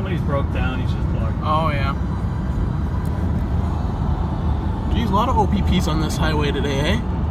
somebody's broke down, he's just plugged. Oh, yeah. Geez, a lot of OPPs on this highway today, eh?